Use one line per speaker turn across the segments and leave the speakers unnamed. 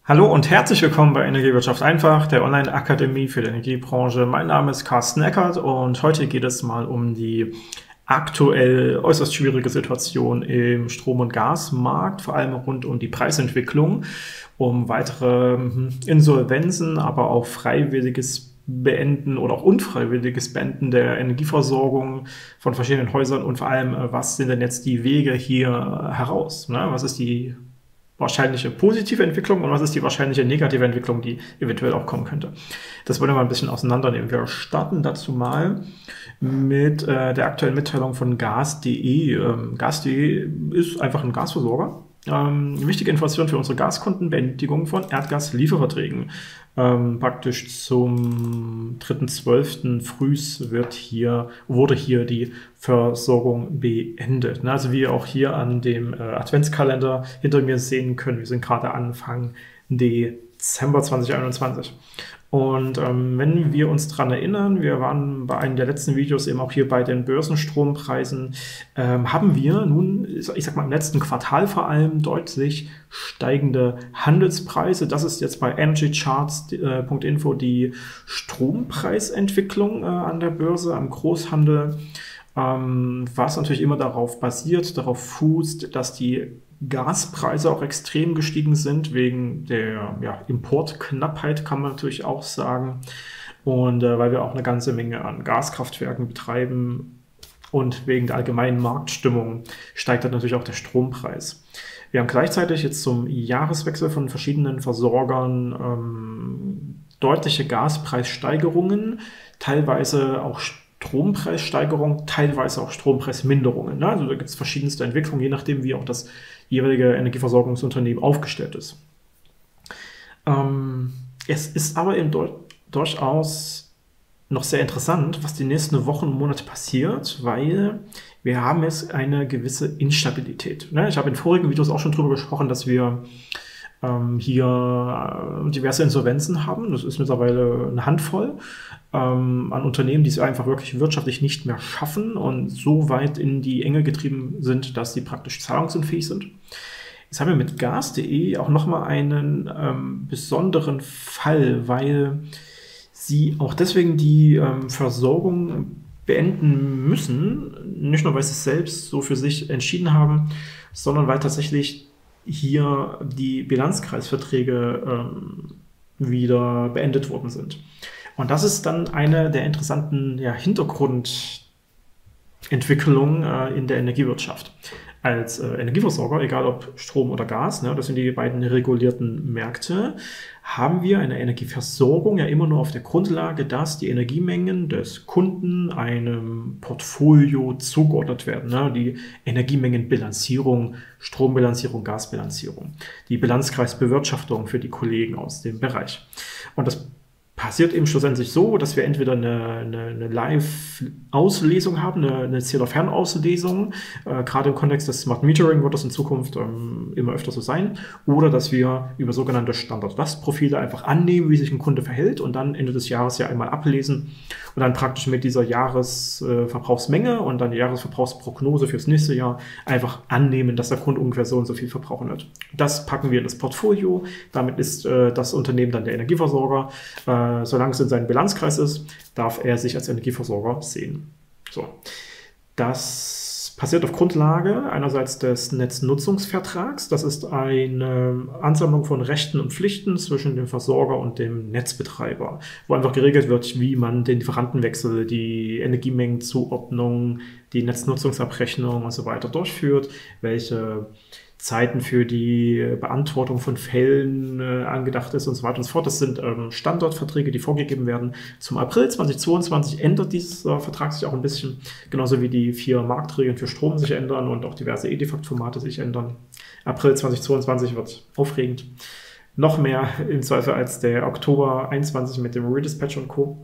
Hallo und herzlich willkommen bei Energiewirtschaft einfach, der Online-Akademie für die Energiebranche. Mein Name ist Carsten Eckert und heute geht es mal um die aktuell äußerst schwierige Situation im Strom- und Gasmarkt, vor allem rund um die Preisentwicklung, um weitere Insolvenzen, aber auch freiwilliges Beenden oder auch unfreiwilliges Beenden der Energieversorgung von verschiedenen Häusern und vor allem, was sind denn jetzt die Wege hier heraus? Ne? Was ist die wahrscheinliche positive Entwicklung und was ist die wahrscheinliche negative Entwicklung, die eventuell auch kommen könnte. Das wollen wir mal ein bisschen auseinandernehmen. Wir starten dazu mal mit der aktuellen Mitteilung von gas.de. Gas.de ist einfach ein Gasversorger. Wichtige Information für unsere Gaskunden: Beendigung von Erdgaslieferverträgen. Praktisch zum 3.12. frühs wurde hier die Versorgung beendet. Also wie ihr auch hier an dem Adventskalender hinter mir sehen können, wir sind gerade Anfang Dezember 2021. Und wenn wir uns daran erinnern, wir waren bei einem der letzten Videos eben auch hier bei den Börsenstrompreisen, haben wir nun, ich sag mal im letzten Quartal vor allem, deutlich steigende Handelspreise. Das ist jetzt bei energycharts.info die Strompreisentwicklung an der Börse, am Großhandel, was natürlich immer darauf basiert, darauf fußt, dass die Gaspreise auch extrem gestiegen sind, wegen der Importknappheit, kann man natürlich auch sagen. Und weil wir auch eine ganze Menge an Gaskraftwerken betreiben und wegen der allgemeinen Marktstimmung steigt dann natürlich auch der Strompreis. Wir haben gleichzeitig jetzt zum Jahreswechsel von verschiedenen Versorgern deutliche Gaspreissteigerungen, teilweise auch Strompreissteigerungen, teilweise auch Strompreisminderungen. Also da gibt es verschiedenste Entwicklungen, je nachdem, wie auch das jeweilige Energieversorgungsunternehmen aufgestellt ist. Es ist aber eben durchaus noch sehr interessant, was die nächsten Wochen und Monate passiert, weil wir haben jetzt eine gewisse Instabilität. Ich habe in vorigen Videos auch schon darüber gesprochen, dass wir hier diverse Insolvenzen haben. Das ist mittlerweile eine Handvoll an Unternehmen, die es einfach wirklich wirtschaftlich nicht mehr schaffen und so weit in die Enge getrieben sind, dass sie praktisch zahlungsunfähig sind. Jetzt haben wir mit gas.de auch nochmal einen besonderen Fall, weil sie auch deswegen die Versorgung beenden müssen, nicht nur weil sie es selbst so für sich entschieden haben, sondern weil tatsächlich hier die Bilanzkreisverträge wieder beendet worden sind. Und das ist dann eine der interessanten Hintergrundentwicklungen in der Energiewirtschaft. Als Energieversorger, egal ob Strom oder Gas, das sind die beiden regulierten Märkte, haben wir eine Energieversorgung ja immer nur auf der Grundlage, dass die Energiemengen des Kunden einem Portfolio zugeordnet werden. Die Energiemengenbilanzierung, Strombilanzierung, Gasbilanzierung, die Bilanzkreisbewirtschaftung für die Kollegen aus dem Bereich. Und das passiert eben schlussendlich so, dass wir entweder eine Live-Auslesung haben, eine Zähler-Fernauslesung, gerade im Kontext des Smart Metering wird das in Zukunft immer öfter so sein, oder dass wir über sogenannte Standard-Lastprofile einfach annehmen, wie sich ein Kunde verhält und dann Ende des Jahres ja einmal ablesen und dann praktisch mit dieser Jahresverbrauchsmenge und dann die Jahresverbrauchsprognose fürs nächste Jahr einfach annehmen, dass der Kunde ungefähr so und so viel verbrauchen wird. Das packen wir in das Portfolio, damit ist das Unternehmen dann der Energieversorger. Solange es in seinem Bilanzkreis ist, darf er sich als Energieversorger sehen. So. Das passiert auf Grundlage einerseits des Netznutzungsvertrags. Das ist eine Ansammlung von Rechten und Pflichten zwischen dem Versorger und dem Netzbetreiber, wo einfach geregelt wird, wie man den Lieferantenwechsel, die Energiemengenzuordnung, die Netznutzungsabrechnung und so weiter durchführt, welche Zeiten für die Beantwortung von Fällen angedacht ist und so weiter und so fort. Das sind Standardverträge, die vorgegeben werden. Zum April 2022 ändert dieser Vertrag sich auch ein bisschen, genauso wie die 4 Marktregeln für Strom sich ändern und auch diverse EDIFACT-Formate sich ändern. April 2022 wird aufregend. Noch mehr im Zweifel als der Oktober 21 mit dem Redispatch und Co.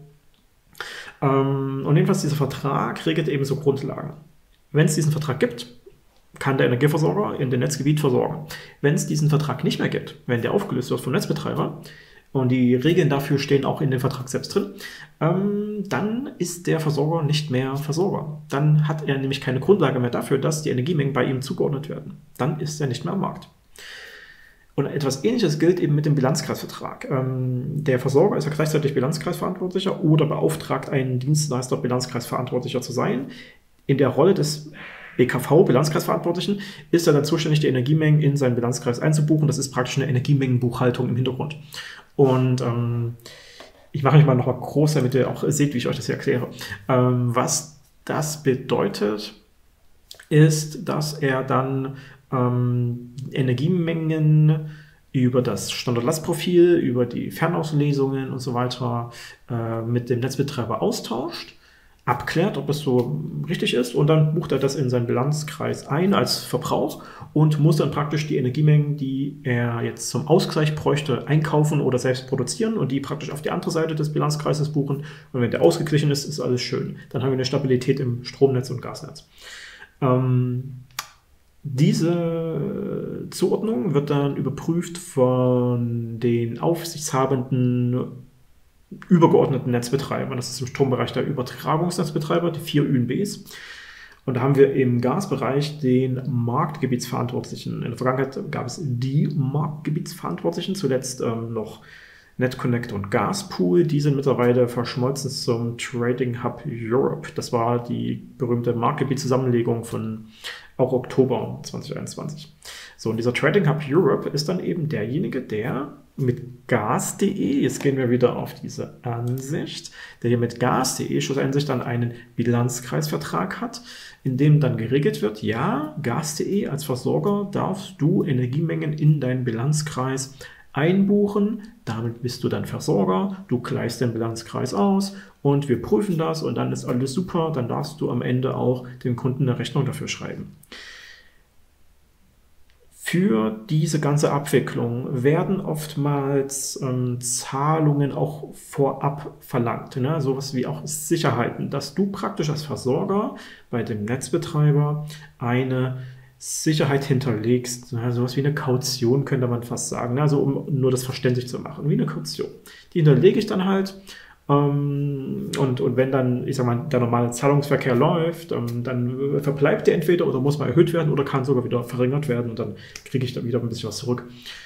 Und jedenfalls dieser Vertrag regelt eben so Grundlagen. Wenn es diesen Vertrag gibt, kann der Energieversorger in dem Netzgebiet versorgen. Wenn es diesen Vertrag nicht mehr gibt, wenn der aufgelöst wird vom Netzbetreiber, und die Regeln dafür stehen auch in dem Vertrag selbst drin, dann ist der Versorger nicht mehr Versorger. Dann hat er nämlich keine Grundlage mehr dafür, dass die Energiemengen bei ihm zugeordnet werden. Dann ist er nicht mehr am Markt. Und etwas Ähnliches gilt eben mit dem Bilanzkreisvertrag. Der Versorger ist ja gleichzeitig Bilanzkreisverantwortlicher oder beauftragt einen Dienstleister, Bilanzkreisverantwortlicher zu sein. In der Rolle des BKV, Bilanzkreisverantwortlichen, ist er dann zuständig, die Energiemengen in seinen Bilanzkreis einzubuchen. Das ist praktisch eine Energiemengenbuchhaltung im Hintergrund. Und ich mache mich mal nochmal groß, damit ihr auch seht, wie ich euch das hier erkläre. Was das bedeutet, ist, dass er dann Energiemengen über das Standardlastprofil, über die Fernauslesungen und so weiter mit dem Netzbetreiber austauscht, abklärt, ob das so richtig ist, und dann bucht er das in seinen Bilanzkreis ein als Verbrauch und muss dann praktisch die Energiemengen, die er jetzt zum Ausgleich bräuchte, einkaufen oder selbst produzieren und die praktisch auf die andere Seite des Bilanzkreises buchen. Und wenn der ausgeglichen ist, ist alles schön. Dann haben wir eine Stabilität im Stromnetz und Gasnetz. Diese Zuordnung wird dann überprüft von den aufsichtshabenden übergeordneten Netzbetreibern. Das ist im Strombereich der Übertragungsnetzbetreiber, die 4 ÜNBs. Und da haben wir im Gasbereich den Marktgebietsverantwortlichen. In der Vergangenheit gab es die Marktgebietsverantwortlichen, zuletzt noch NetConnect und Gaspool. Die sind mittlerweile verschmolzen zum Trading Hub Europe. Das war die berühmte Marktgebietszusammenlegung von auch Oktober 2021. So, und dieser Trading Hub Europe ist dann eben derjenige, der mit gas.de, jetzt gehen wir wieder auf diese Ansicht, der hier mit gas.de schlussendlich dann einen Bilanzkreisvertrag hat, in dem dann geregelt wird, ja, gas.de als Versorger darfst du Energiemengen in deinen Bilanzkreis einbuchen, damit bist du dann Versorger, du gleichst den Bilanzkreis aus und wir prüfen das und dann ist alles super, dann darfst du am Ende auch dem Kunden eine Rechnung dafür schreiben. Für diese ganze Abwicklung werden oftmals Zahlungen auch vorab verlangt, ne? Sowas wie auch Sicherheiten, dass du praktisch als Versorger bei dem Netzbetreiber eine Sicherheit hinterlegst, ne? Sowas wie eine Kaution könnte man fast sagen, ne? Also um nur das verständlich zu machen, wie eine Kaution. Die hinterlege ich dann halt. Und wenn dann, ich sag mal, der normale Zahlungsverkehr läuft, dann verbleibt der entweder oder muss mal erhöht werden oder kann sogar wieder verringert werden und dann kriege ich da wieder ein bisschen was zurück.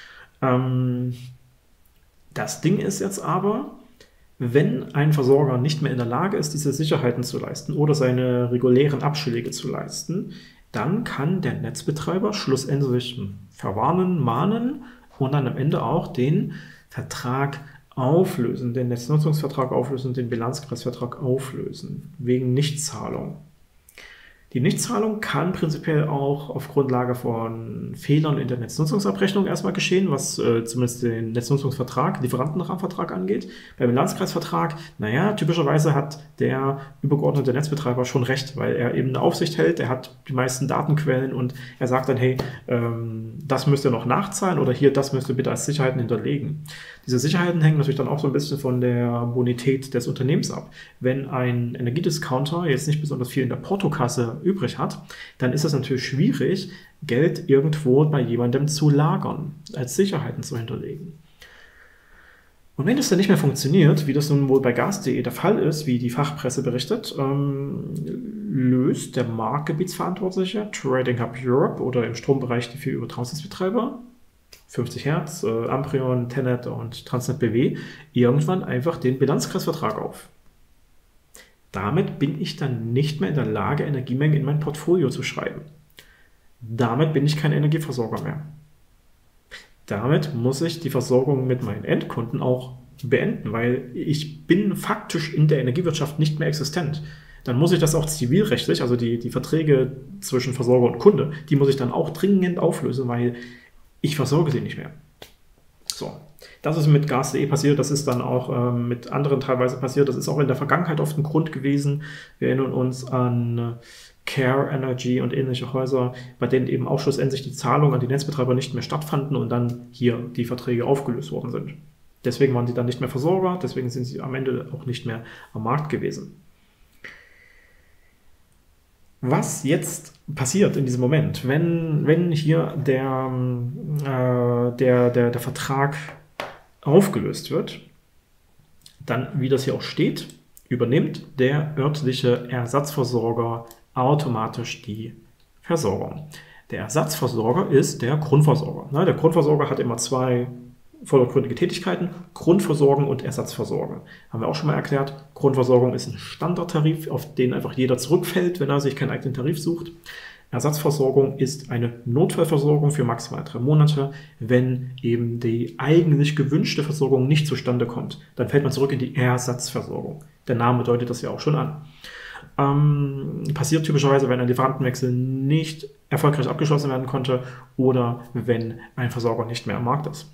Das Ding ist jetzt aber, wenn ein Versorger nicht mehr in der Lage ist, diese Sicherheiten zu leisten oder seine regulären Abschläge zu leisten, dann kann der Netzbetreiber schlussendlich verwarnen, mahnen und dann am Ende auch den Vertrag auflösen, den Netznutzungsvertrag auflösen, den Bilanzkreisvertrag auflösen, wegen Nichtzahlung. Die Nichtzahlung kann prinzipiell auch auf Grundlage von Fehlern in der Netznutzungsabrechnung erstmal geschehen, was zumindest den Netznutzungsvertrag, Lieferantenrahmenvertrag angeht. Beim Bilanzkreisvertrag, naja, typischerweise hat der übergeordnete Netzbetreiber schon recht, weil er eben eine Aufsicht hält, er hat die meisten Datenquellen und er sagt dann, hey, das müsst ihr noch nachzahlen oder hier, das müsst ihr bitte als Sicherheiten hinterlegen. Diese Sicherheiten hängen natürlich dann auch so ein bisschen von der Bonität des Unternehmens ab. Wenn ein Energiediscounter jetzt nicht besonders viel in der Portokasse übrig hat, dann ist es natürlich schwierig, Geld irgendwo bei jemandem zu lagern, als Sicherheiten zu hinterlegen. Und wenn das dann nicht mehr funktioniert, wie das nun wohl bei gas.de der Fall ist, wie die Fachpresse berichtet, löst der Marktgebietsverantwortliche, Trading Hub Europe oder im Strombereich die 4 Übertragungsnetzbetreiber, 50 Hertz, Amprion, Tenet und Transnet BW, irgendwann einfach den Bilanzkreisvertrag auf. Damit bin ich dann nicht mehr in der Lage, Energiemengen in mein Portfolio zu schreiben. Damit bin ich kein Energieversorger mehr. Damit muss ich die Versorgung mit meinen Endkunden auch beenden, weil ich bin faktisch in der Energiewirtschaft nicht mehr existent. Dann muss ich das auch zivilrechtlich, also die Verträge zwischen Versorger und Kunde, die muss ich dann auch dringend auflösen, weil ich versorge sie nicht mehr. So, das ist mit gas.de passiert, das ist dann auch mit anderen teilweise passiert, das ist auch in der Vergangenheit oft ein Grund gewesen. Wir erinnern uns an Care Energy und ähnliche Häuser, bei denen eben auch schlussendlich die Zahlungen an die Netzbetreiber nicht mehr stattfanden und dann hier die Verträge aufgelöst worden sind. Deswegen waren sie dann nicht mehr Versorger, deswegen sind sie am Ende auch nicht mehr am Markt gewesen. Was jetzt passiert in diesem Moment, wenn hier der Vertrag aufgelöst wird, dann, wie das hier auch steht, übernimmt der örtliche Ersatzversorger automatisch die Versorgung. Der Ersatzversorger ist der Grundversorger. Der Grundversorger hat immer zwei vordergründige Tätigkeiten: Grundversorgung und Ersatzversorgung. Haben wir auch schon mal erklärt. Grundversorgung ist ein Standardtarif, auf den einfach jeder zurückfällt, wenn er sich keinen eigenen Tarif sucht. Ersatzversorgung ist eine Notfallversorgung für maximal 3 Monate. Wenn eben die eigentlich gewünschte Versorgung nicht zustande kommt, dann fällt man zurück in die Ersatzversorgung. Der Name deutet das ja auch schon an. Passiert typischerweise, wenn ein Lieferantenwechsel nicht erfolgreich abgeschlossen werden konnte oder wenn ein Versorger nicht mehr am Markt ist.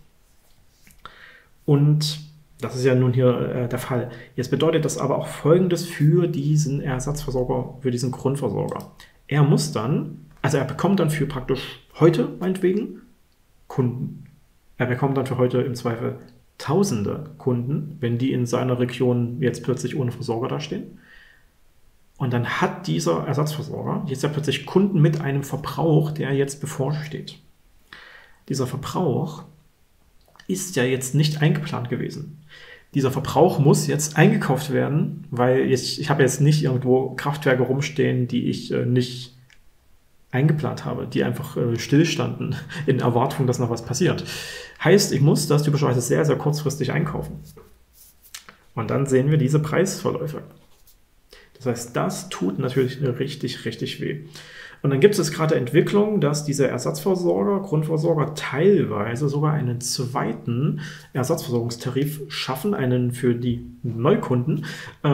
Und das ist ja nun hier der Fall. Jetzt bedeutet das aber auch Folgendes für diesen Ersatzversorger, für diesen Grundversorger. Er bekommt dann für praktisch heute, meinetwegen, Kunden. Er bekommt dann für heute im Zweifel Tausende Kunden, wenn die in seiner Region jetzt plötzlich ohne Versorger dastehen. Und dann hat dieser Ersatzversorger jetzt ja plötzlich Kunden mit einem Verbrauch, der jetzt bevorsteht. Dieser Verbrauch ist ja jetzt nicht eingeplant gewesen. Dieser Verbrauch muss jetzt eingekauft werden, weil ich habe jetzt nicht irgendwo Kraftwerke rumstehen, die ich nicht eingeplant habe, die einfach stillstanden in Erwartung, dass noch was passiert. Heißt, ich muss das typischerweise sehr, sehr kurzfristig einkaufen. Und dann sehen wir diese Preisverläufe. Das heißt, das tut natürlich richtig, richtig weh. Und dann gibt es gerade Entwicklungen, dass diese Ersatzversorger, Grundversorger teilweise sogar einen zweiten Ersatzversorgungstarif schaffen, einen für die Neukunden,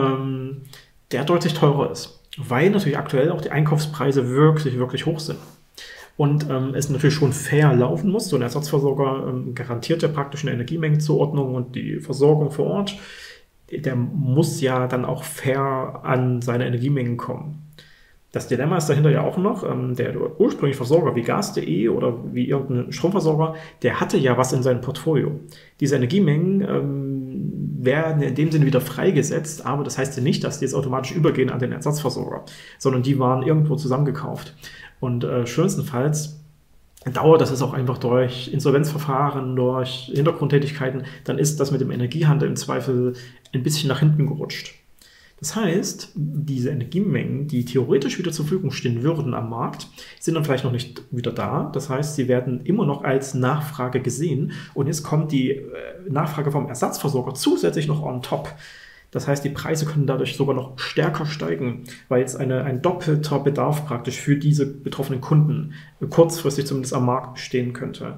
der deutlich teurer ist, weil natürlich aktuell auch die Einkaufspreise wirklich, wirklich hoch sind. Und es natürlich schon fair laufen muss. So ein Ersatzversorger garantiert ja praktisch eine Energiemengenzuordnung und die Versorgung vor Ort. Der muss ja dann auch fair an seine Energiemengen kommen. Das Dilemma ist dahinter ja auch noch, der ursprüngliche Versorger wie Gas.de oder wie irgendein Stromversorger, der hatte ja was in seinem Portfolio. Diese Energiemengen werden in dem Sinne wieder freigesetzt, aber das heißt ja nicht, dass die jetzt automatisch übergehen an den Ersatzversorger, sondern die waren irgendwo zusammengekauft. Und schlimmstenfalls dauert das auch einfach durch Insolvenzverfahren, durch Hintergrundtätigkeiten, dann ist das mit dem Energiehandel im Zweifel ein bisschen nach hinten gerutscht. Das heißt, diese Energiemengen, die theoretisch wieder zur Verfügung stehen würden am Markt, sind dann vielleicht noch nicht wieder da. Das heißt, sie werden immer noch als Nachfrage gesehen. Und jetzt kommt die Nachfrage vom Ersatzversorger zusätzlich noch on top. Das heißt, die Preise können dadurch sogar noch stärker steigen, weil jetzt ein doppelter Bedarf praktisch für diese betroffenen Kunden kurzfristig zumindest am Markt bestehen könnte,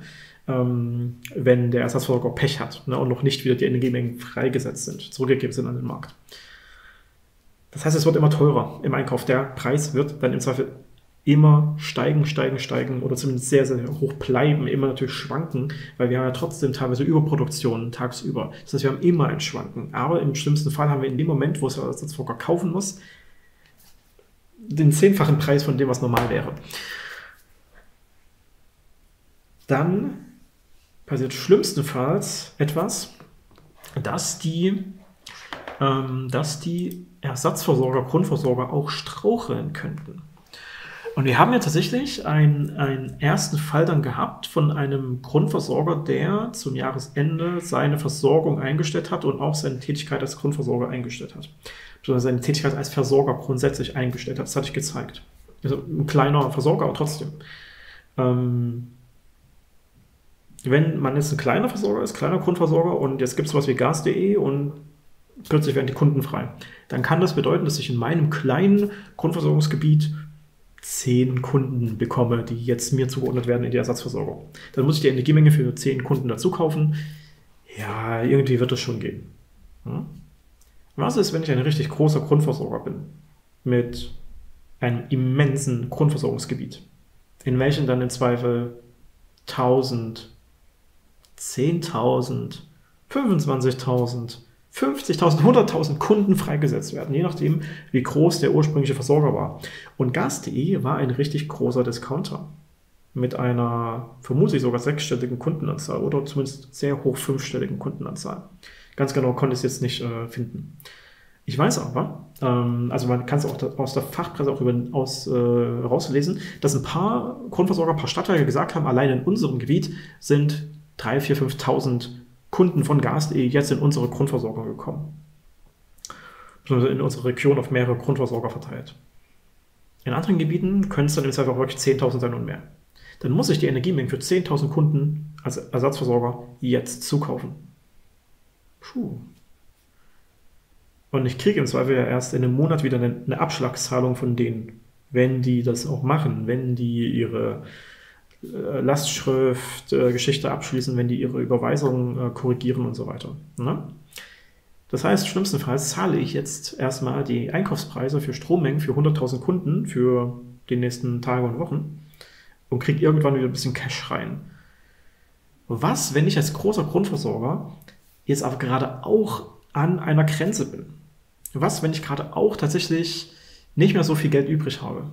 wenn der Ersatzversorger Pech hat, und noch nicht wieder die Energiemengen freigesetzt sind, zurückgegeben sind an den Markt. Das heißt, es wird immer teurer im Einkauf. Der Preis wird dann im Zweifel immer steigen oder zumindest sehr, sehr hoch bleiben, immer natürlich schwanken, weil wir haben ja trotzdem teilweise Überproduktion tagsüber. Das heißt, wir haben immer ein Schwanken. Aber im schlimmsten Fall haben wir in dem Moment, wo es der Ersatzversorger kaufen muss, den 10-fachen Preis von dem, was normal wäre. Dann passiert schlimmstenfalls etwas, dass die Ersatzversorger, Grundversorger auch straucheln könnten. Und wir haben ja tatsächlich einen ersten Fall dann gehabt von einem Grundversorger, der zum Jahresende seine Versorgung eingestellt hat und auch seine Tätigkeit als Grundversorger eingestellt hat. Beziehungsweise seine Tätigkeit als Versorger grundsätzlich eingestellt hat. Das hatte ich gezeigt. Also ein kleiner Versorger, aber trotzdem. Wenn man jetzt ein kleiner Versorger ist, kleiner Grundversorger und jetzt gibt es was wie Gas.de und plötzlich werden die Kunden frei, dann kann das bedeuten, dass ich in meinem kleinen Grundversorgungsgebiet 10 Kunden bekomme, die jetzt mir zugeordnet werden in die Ersatzversorgung. Dann muss ich die Energiemenge für 10 Kunden dazu kaufen. Ja, irgendwie wird das schon gehen. Ja? Was ist, wenn ich ein richtig großer Grundversorger bin mit einem immensen Grundversorgungsgebiet, in welchem dann im Zweifel 1000, 10.000, 25.000, 50.000, 100.000 Kunden freigesetzt werden, je nachdem, wie groß der ursprüngliche Versorger war. Und Gas.de war ein richtig großer Discounter mit einer vermutlich sogar 6-stelligen Kundenanzahl oder zumindest sehr hoch 5-stelligen Kundenanzahl. Ganz genau konnte ich es jetzt nicht finden. Ich weiß aber, also man kann es auch aus der Fachpresse auch rauslesen, dass ein paar Grundversorger, ein paar Stadtwerke gesagt haben, allein in unserem Gebiet sind 3.000, 4.000, 5.000 Kunden von Gas.de jetzt in unsere Grundversorgung gekommen. In unsere Region auf mehrere Grundversorger verteilt. In anderen Gebieten können es dann im Zweifel auch wirklich 10.000 sein und mehr. dann muss ich die Energiemengen für 10.000 Kunden als Ersatzversorger jetzt zukaufen. Puh. Und ich kriege im Zweifel ja erst in einem Monat wieder eine Abschlagszahlung von denen, wenn die das auch machen, wenn die ihre Lastschrift-Geschichte abschließen, wenn die ihre Überweisungen korrigieren und so weiter. Ne? Das heißt, schlimmstenfalls zahle ich jetzt erstmal die Einkaufspreise für Strommengen für 100.000 Kunden für die nächsten Tage und Wochen und kriege irgendwann wieder ein bisschen Cash rein. Was, wenn ich als großer Grundversorger jetzt aber gerade auch an einer Grenze bin? Was, wenn ich gerade auch tatsächlich nicht mehr so viel Geld übrig habe?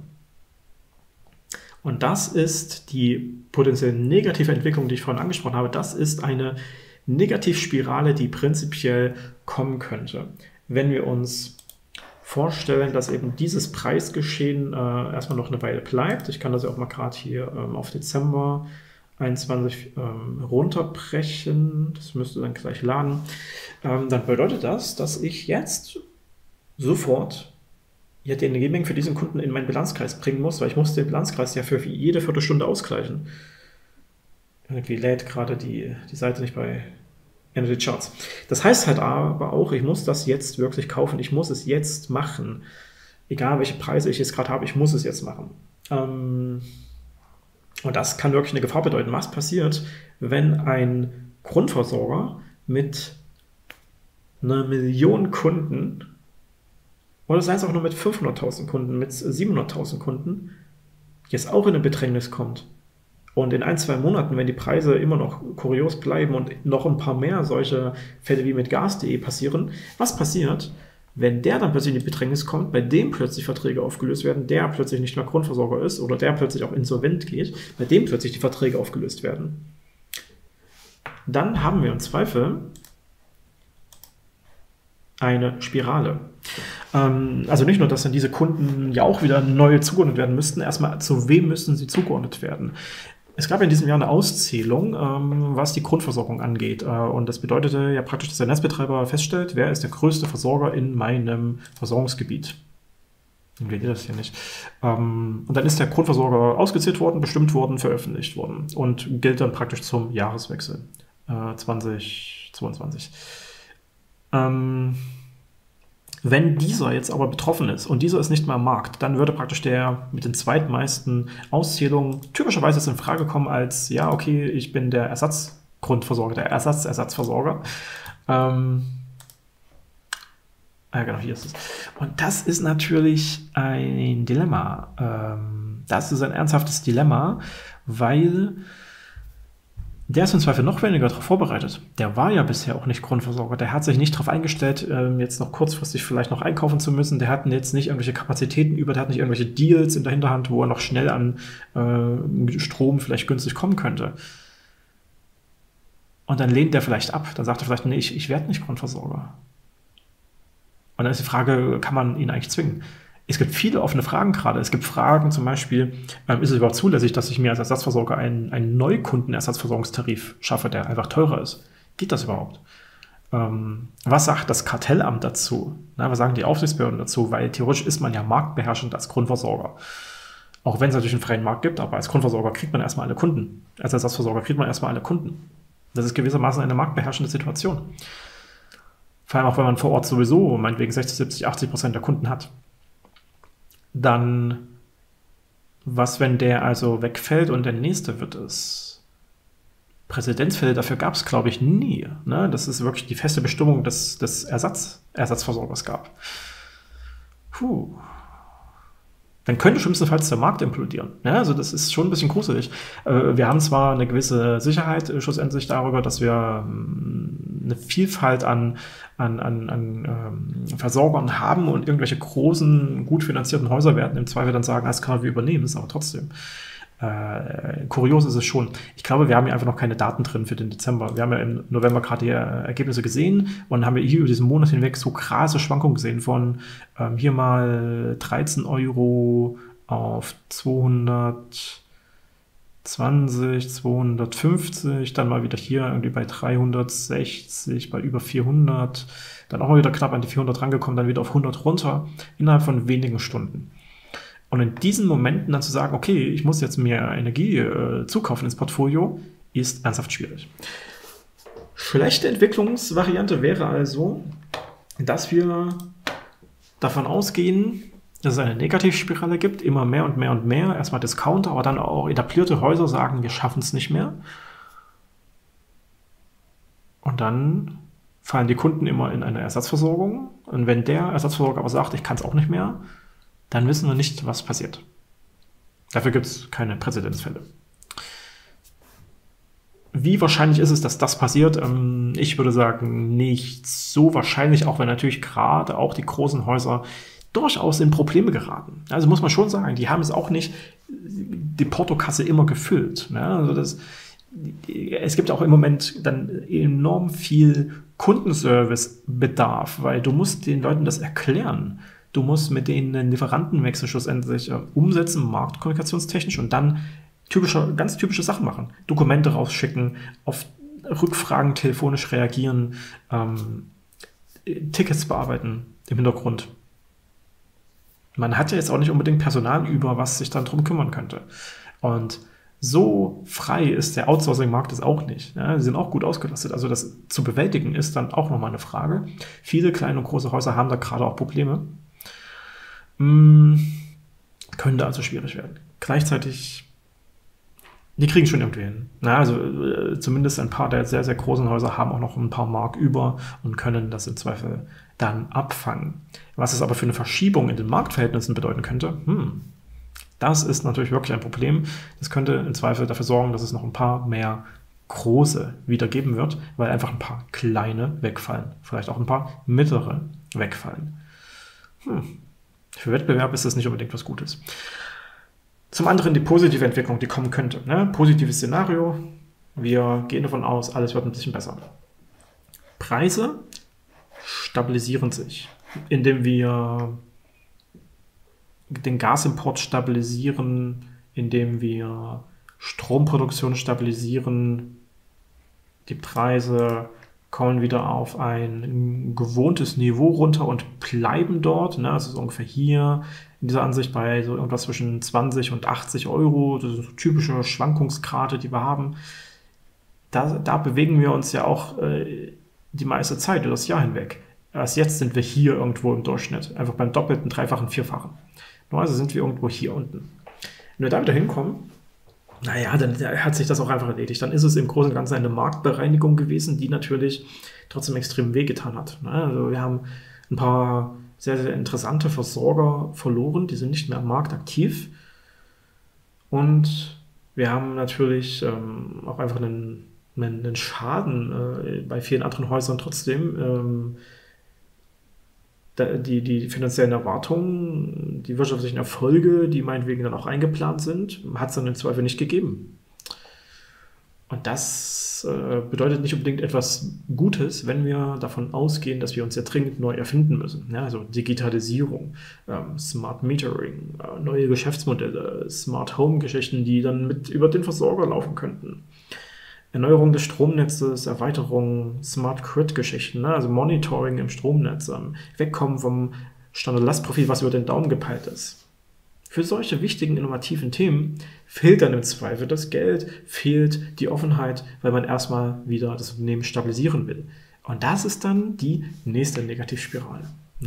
Und das ist die potenziell negative Entwicklung, die ich vorhin angesprochen habe. Das ist eine Negativspirale, die prinzipiell kommen könnte. Wenn wir uns vorstellen, dass eben dieses Preisgeschehen erstmal noch eine Weile bleibt. Ich kann das ja auch mal gerade hier auf Dezember 21 runterbrechen. Das müsste dann gleich laden. Dann bedeutet das, dass ich jetzt sofort die Energiemengen für diesen Kunden in meinen Bilanzkreis bringen muss, weil ich muss den Bilanzkreis ja für jede Viertelstunde ausgleichen. Irgendwie lädt gerade die Seite nicht bei Energy Charts. Das heißt halt aber auch, ich muss das jetzt wirklich kaufen, ich muss es jetzt machen. Egal welche Preise ich jetzt gerade habe, ich muss es jetzt machen. Und das kann wirklich eine Gefahr bedeuten. Was passiert, wenn ein Grundversorger mit 1 Million Kunden oder sei es auch nur mit 500.000 Kunden, mit 700.000 Kunden, jetzt auch in eine Bedrängnis kommt? Und in 1-2 Monaten, wenn die Preise immer noch kurios bleiben und noch ein paar mehr solche Fälle wie mit Gas.de passieren, was passiert, wenn der dann plötzlich in die Bedrängnis kommt, bei dem plötzlich Verträge aufgelöst werden, der plötzlich nicht mehr Grundversorger ist oder der plötzlich auch insolvent geht, bei dem plötzlich die Verträge aufgelöst werden? Dann haben wir im Zweifel eine Spirale. Also nicht nur, dass dann diese Kunden ja auch wieder neu zugeordnet werden müssten, erstmal zu wem müssten sie zugeordnet werden? Es gab in diesem Jahr eine Auszählung, was die Grundversorgung angeht. Und das bedeutete ja praktisch, dass der Netzbetreiber feststellt, wer ist der größte Versorger in meinem Versorgungsgebiet. Dann geht das hier nicht. Und dann ist der Grundversorger ausgezählt worden, bestimmt worden, veröffentlicht worden und gilt dann praktisch zum Jahreswechsel 2022. Wenn dieser jetzt aber betroffen ist und dieser ist nicht mehr am Markt, dann würde praktisch der mit den zweitmeisten Auszählungen typischerweise jetzt in Frage kommen als, ja, okay, ich bin der Ersatzgrundversorger, der Ersatzversorger. Genau, hier ist es. Und das ist natürlich ein Dilemma. Das ist ein ernsthaftes Dilemma, weil der ist im Zweifel noch weniger darauf vorbereitet. Der war ja bisher auch nicht Grundversorger. Der hat sich nicht darauf eingestellt, jetzt noch kurzfristig vielleicht noch einkaufen zu müssen. Der hat jetzt nicht irgendwelche Kapazitäten über, der hat nicht irgendwelche Deals in der Hinterhand, wo er noch schnell an Strom vielleicht günstig kommen könnte. Und dann lehnt der vielleicht ab. Dann sagt er vielleicht, nee, ich werde nicht Grundversorger. Und dann ist die Frage, kann man ihn eigentlich zwingen? Es gibt viele offene Fragen gerade. Es gibt Fragen zum Beispiel, ist es überhaupt zulässig, dass ich mir als Ersatzversorger einen Neukundenersatzversorgungstarif schaffe, der einfach teurer ist? Geht das überhaupt? Was sagt das Kartellamt dazu? Was sagen die Aufsichtsbehörden dazu? Weil theoretisch ist man ja marktbeherrschend als Grundversorger. Auch wenn es natürlich einen freien Markt gibt, aber als Grundversorger kriegt man erstmal alle Kunden. Als Ersatzversorger kriegt man erstmal alle Kunden. Das ist gewissermaßen eine marktbeherrschende Situation. Vor allem auch, wenn man vor Ort sowieso meinetwegen 60, 70, 80% der Kunden hat. Dann, was, wenn der also wegfällt und der nächste wird es? Präzedenzfälle dafür gab es, glaube ich, nie. Ne? Das ist wirklich die feste Bestimmung des Ersatzversorgers gab. Dann könnte schlimmstenfalls der Markt implodieren. Ja, also das ist schon ein bisschen gruselig. Wir haben zwar eine gewisse Sicherheit schlussendlich darüber, dass wir eine Vielfalt an Versorgern haben und irgendwelche großen, gut finanzierten Häuser werden im Zweifel dann sagen, das kann wir übernehmen, ist aber trotzdem. Kurios ist es schon. Ich glaube, wir haben hier einfach noch keine Daten drin für den Dezember. Wir haben ja im November gerade die Ergebnisse gesehen und haben wir hier über diesen Monat hinweg so krasse Schwankungen gesehen von hier mal 13 Euro auf 220, 250, dann mal wieder hier irgendwie bei 360, bei über 400, dann auch mal wieder knapp an die 400 rangekommen, dann wieder auf 100 runter, innerhalb von wenigen Stunden. Und in diesen Momenten dann zu sagen, okay, ich muss jetzt mehr Energie zukaufen ins Portfolio, ist ernsthaft schwierig. Schlechte Entwicklungsvariante wäre also, dass wir davon ausgehen, dass es eine Negativspirale gibt, immer mehr und mehr und mehr. Erstmal Discounter, aber dann auch etablierte Häuser sagen, wir schaffen es nicht mehr. Und dann fallen die Kunden immer in eine Ersatzversorgung. Und wenn der Ersatzversorger aber sagt, ich kann es auch nicht mehr, dann wissen wir nicht, was passiert. Dafür gibt es keine Präzedenzfälle. Wie wahrscheinlich ist es, dass das passiert? Ich würde sagen, nicht so wahrscheinlich, auch wenn natürlich gerade auch die großen Häuser durchaus in Probleme geraten. Also muss man schon sagen, die haben es auch nicht die Portokasse immer gefüllt. Also es gibt auch im Moment dann enorm viel Kundenservice-Bedarf, weil du musst den Leuten das erklären. Du musst mit denen einen Lieferantenwechsel schlussendlich umsetzen, marktkommunikationstechnisch, und dann ganz typische Sachen machen. Dokumente rausschicken, auf Rückfragen telefonisch reagieren, Tickets bearbeiten im Hintergrund. Man hat ja jetzt auch nicht unbedingt Personal über, was sich dann drum kümmern könnte. Und so frei ist der Outsourcing-Markt es auch nicht. Ja, sie sind auch gut ausgelastet. Also das zu bewältigen ist dann auch nochmal eine Frage. Viele kleine und große Häuser haben da gerade auch Probleme. Könnte also schwierig werden. Gleichzeitig, die kriegen schon irgendwie hin. Also zumindest ein paar der sehr, sehr großen Häuser haben auch noch ein paar Mark über und können das im Zweifel dann abfangen. Was es aber für eine Verschiebung in den Marktverhältnissen bedeuten könnte, das ist natürlich wirklich ein Problem. Das könnte im Zweifel dafür sorgen, dass es noch ein paar mehr große wieder geben wird, weil einfach ein paar kleine wegfallen. Vielleicht auch ein paar mittlere wegfallen. Für Wettbewerb ist das nicht unbedingt was Gutes. Zum anderen die positive Entwicklung, die kommen könnte. Positives Szenario, wir gehen davon aus, alles wird ein bisschen besser. Preise stabilisieren sich, indem wir den Gasimport stabilisieren, indem wir Stromproduktion stabilisieren. Die Preise kommen wieder auf ein gewohntes Niveau runter und bleiben dort. Also so ungefähr hier in dieser Ansicht bei so irgendwas zwischen 20 und 80 Euro. Das sind so typische Schwankungsgrade, die wir haben. Da bewegen wir uns ja auch die meiste Zeit über das Jahr hinweg. Erst jetzt sind wir hier irgendwo im Durchschnitt. Einfach beim doppelten, dreifachen, vierfachen. Also sind wir irgendwo hier unten. Wenn wir da wieder hinkommen, dann hat sich das auch einfach erledigt. Dann ist es im Großen und Ganzen eine Marktbereinigung gewesen, die natürlich trotzdem extrem wehgetan hat. Also wir haben ein paar sehr, sehr interessante Versorger verloren, die sind nicht mehr am Markt aktiv. Und wir haben natürlich auch einfach einen Schaden bei vielen anderen Häusern trotzdem. Die finanziellen Erwartungen, die wirtschaftlichen Erfolge, die meinetwegen dann auch eingeplant sind, hat es dann im Zweifel nicht gegeben. Und das bedeutet nicht unbedingt etwas Gutes, wenn wir davon ausgehen, dass wir uns ja dringend neu erfinden müssen. Also Digitalisierung, Smart Metering, neue Geschäftsmodelle, Smart Home Geschichten, die dann mit über den Versorger laufen könnten. Erneuerung des Stromnetzes, Erweiterung, Smart Grid-Geschichten, also Monitoring im Stromnetz, wegkommen vom Standard-Lastprofil, was über den Daumen gepeilt ist. Für solche wichtigen, innovativen Themen fehlt dann im Zweifel das Geld, fehlt die Offenheit, weil man erstmal wieder das Unternehmen stabilisieren will. Und das ist dann die nächste Negativspirale.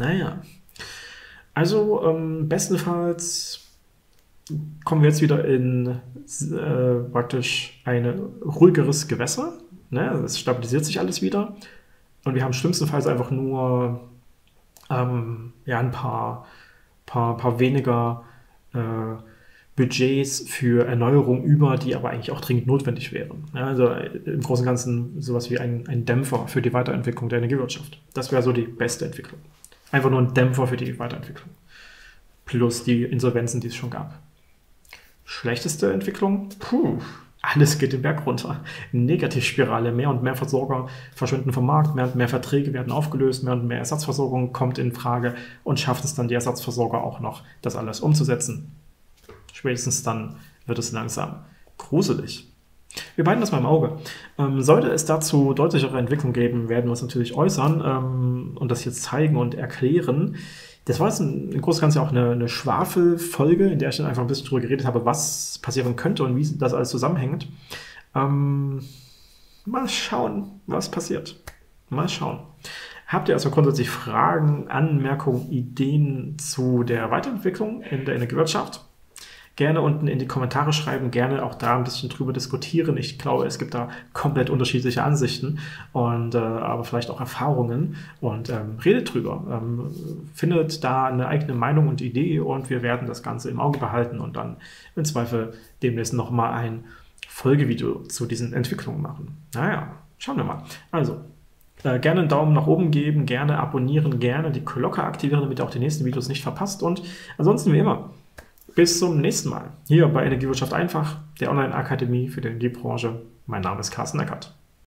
Also bestenfalls kommen wir jetzt wieder in praktisch ein ruhigeres Gewässer. Es stabilisiert sich alles wieder. Und wir haben schlimmstenfalls einfach nur ein paar weniger Budgets für Erneuerung über, die aber eigentlich auch dringend notwendig wären. Also im Großen und Ganzen sowas wie ein Dämpfer für die Weiterentwicklung der Energiewirtschaft. Das wäre so die beste Entwicklung. Einfach nur ein Dämpfer für die Weiterentwicklung. Plus die Insolvenzen, die es schon gab. Schlechteste Entwicklung? Alles geht den Berg runter. Negativspirale, mehr und mehr Versorger verschwinden vom Markt, mehr und mehr Verträge werden aufgelöst, mehr und mehr Ersatzversorgung kommt in Frage und schafft es dann die Ersatzversorger auch noch, das alles umzusetzen. Spätestens dann wird es langsam gruselig. Wir behalten das mal im Auge. Sollte es dazu deutlichere Entwicklung geben, werden wir uns natürlich äußern und das jetzt zeigen und erklären. Das war jetzt im Großen und Ganzen auch eine Schwafelfolge, in der ich dann einfach ein bisschen drüber geredet habe, was passieren könnte und wie das alles zusammenhängt. Mal schauen, was passiert. Mal schauen. Habt ihr also grundsätzlich Fragen, Anmerkungen, Ideen zu der Weiterentwicklung in der Energiewirtschaft? Gerne unten in die Kommentare schreiben, gerne auch da ein bisschen drüber diskutieren. Ich glaube, es gibt da komplett unterschiedliche Ansichten und aber vielleicht auch Erfahrungen und redet drüber. Findet da eine eigene Meinung und Idee und wir werden das Ganze im Auge behalten und dann im Zweifel demnächst nochmal ein Folgevideo zu diesen Entwicklungen machen. Naja, schauen wir mal. Also, gerne einen Daumen nach oben geben, gerne abonnieren, gerne die Glocke aktivieren, damit ihr auch die nächsten Videos nicht verpasst. Und ansonsten wie immer, bis zum nächsten Mal. Hier bei Energiewirtschaft einfach, der Online-Akademie für die Energiebranche. Mein Name ist Carsten Eckert.